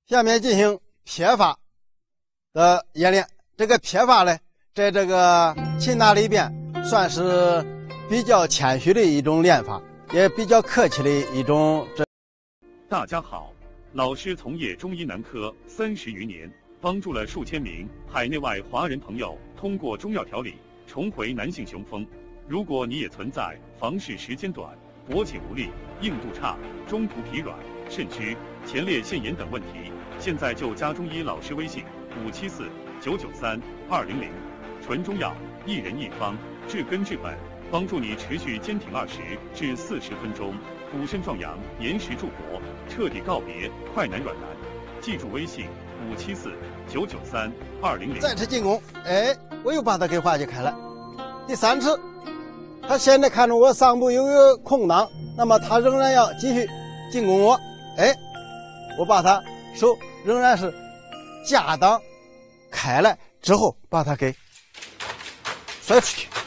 下面进行撇法的演练。这个撇法呢，在这个擒拿里边算是比较谦虚的一种练法，也比较客气的一种。 大家好，老师从业中医男科30余年，帮助了数千名海内外华人朋友通过中药调理重回男性雄风。如果你也存在房事时间短、勃起无力、硬度差、中途疲软、肾虚、前列腺炎等问题，现在就加中医老师微信574-993-200，纯中药，一人一方，治根治本，帮助你持续坚挺20至40分钟，补肾壮阳，延时助勃，彻底告别快男软男。记住微信574-993-200。 再次进攻，我又把他给化解开了。第3次，他现在看着我上部有一个空档，那么他仍然要继续进攻我。我把他手仍然是架挡开来之后，把他给甩出去。